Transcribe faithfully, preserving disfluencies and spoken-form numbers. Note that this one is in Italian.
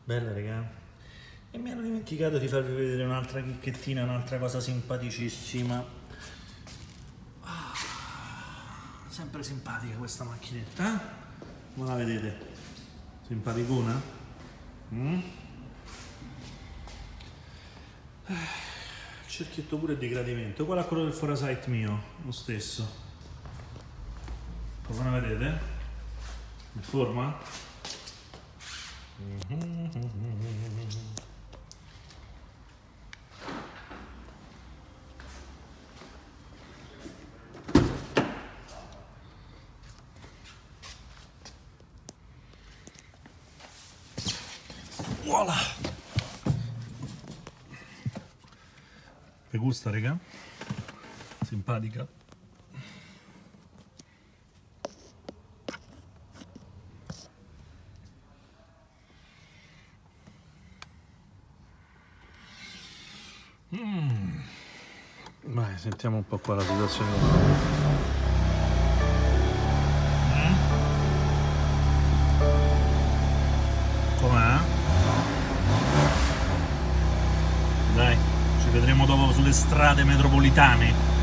Bella, raga. E mi ero dimenticato di farvi vedere un'altra chicchettina, un'altra cosa simpaticissima. Ah, sempre simpatica questa macchinetta, eh? Come la vedete? Simpaticona? Mm? Il cerchietto pure di gradimento, uguale a quello del Foresight mio, lo stesso. Come la vedete? In forma? Voilà. Vi gusta, raga? Simpatica? Mm. Vai, sentiamo un po' qua la situazione. Mm? Com'è? Dai, ci vedremo dopo sulle strade metropolitane.